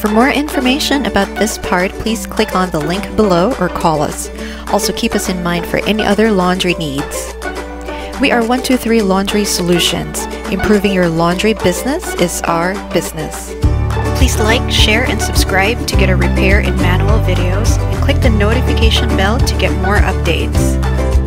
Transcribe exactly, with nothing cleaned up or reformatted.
For more information about this part, please click on the link below or call us. Also keep us in mind for any other laundry needs. We are one two three Laundry Solutions. Improving your laundry business is our business. Please like, share, and subscribe to get our repair and manual videos, and click the notification bell to get more updates.